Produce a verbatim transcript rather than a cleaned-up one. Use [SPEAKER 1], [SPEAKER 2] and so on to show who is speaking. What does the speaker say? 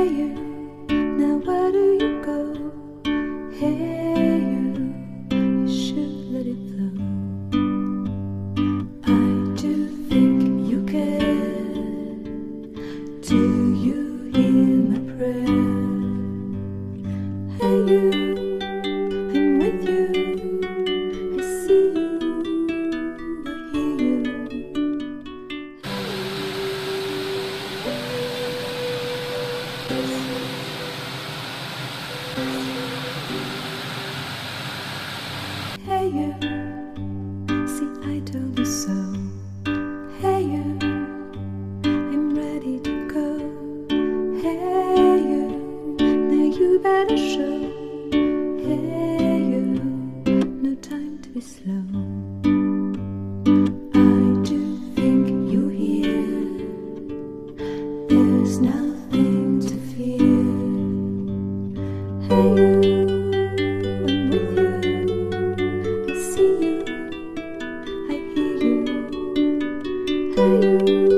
[SPEAKER 1] Hey you, now where do you go? Hey you, you should let it flow. I do think you care. Do you hear my prayer? Hey you, I'm with you. I see you, I hear you. Hey you, see I told you so. Hey you, I'm ready to go. Hey you, now you better show. Hey you, no time to be slow. I do think you hear. There's nothing to fear. Hey you, I'm with you. I see you, I hear you. Hey you.